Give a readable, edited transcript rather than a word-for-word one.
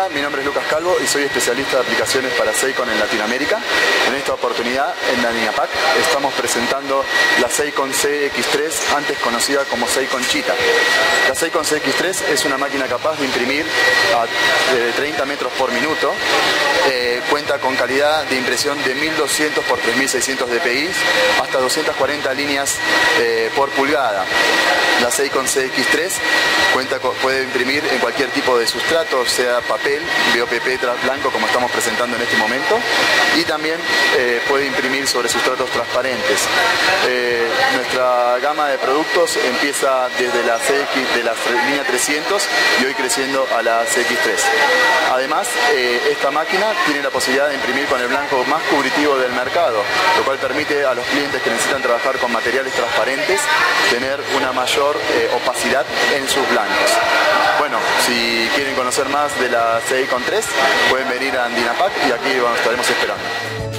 Hola, mi nombre es Lucas Calvo y soy especialista de aplicaciones para Seikon en Latinoamérica. En esta oportunidad, en la Dynapack, estamos presentando la Seikon CX3, antes conocida como Seikon Cheetah. La Seikon CX3 es una máquina capaz de imprimir a 30 metros por minuto. Cuenta con calidad de impresión de 1200 por 3600 dpi, hasta 240 líneas por pulgada. La Seikon CX3 puede imprimir en cualquier tipo de sustrato, sea papel, BOPP blanco como estamos presentando en este momento, y también puede imprimir sobre sustratos transparentes. Nuestra gama de productos empieza desde la línea 300 y hoy creciendo a la CX3. Además, esta máquina tiene la posibilidad de imprimir con el blanco más cubritivo del mercado, lo cual permite a los clientes que necesitan trabajar con materiales transparentes tener una mayor opacidad en sus blancos. Bueno, si quieren conocer más de la Seikon 3, pueden venir a Dynapack y aquí estaremos esperando.